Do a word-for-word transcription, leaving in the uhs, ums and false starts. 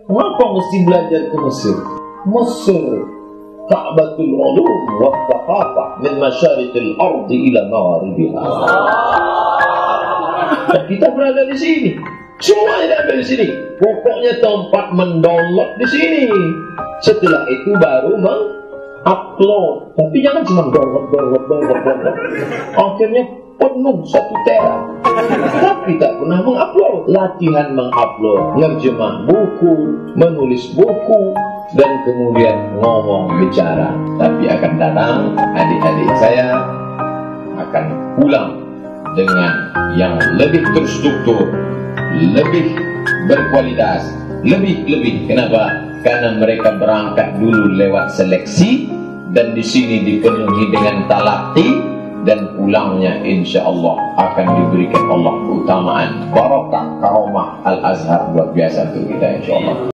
Mengapa mesti belajar ke Mesir? Mesir Ka'batul Ulum wa Thaqafah min masyariqil ardi ila magharibiha. Dan kita berada di sini. Semuanya ada di sini. Pokoknya tempat mendownload di sini. Setelah itu baru mengupload. Tapi jangan cuma download, download, download, download. Akhirnya penuh satu tera. Tapi tak pernah mengupload. Latihan mengupload, nerjemah buku, menulis buku, dan kemudian ngomong bicara. Tapi akan datang adik-adik saya akan pulang dengan yang lebih terstruktur, lebih berkualitas, lebih-lebih. Kenapa? Karena mereka berangkat dulu lewat seleksi, dan di sini dipenuhi dengan talaqi, dan pulangnya insya Allah akan diberikan Allah keutamaan, barakah, karomah Al-Azhar luar biasa untuk kita insya Allah.